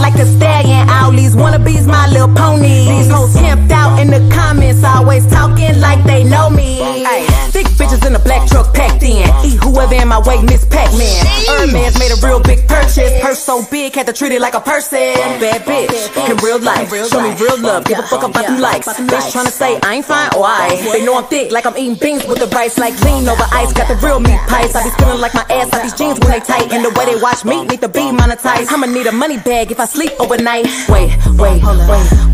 like a stallion. All these wannabes, my little pony. These hoes pimped out in the comments, always talking like they know me. Ay, thick bitches in a black truck packed in. Eat whoever in my way, Miss Pac-Man. Hermes made a real big purchase. Purse so big, had to treat it like a person. Bad bitch, in real life, show me real love. Give a fuck about them likes. Bitch tryna say I ain't fine, why? They know I'm thick, like I'm eating beans with the rice. Like lean over ice, got the real meat pies. I be feeling like my ass, like these jeans when they tight. And the way they watch me, need to be monetized. I'ma need a money bag if I sleep overnight. Wait,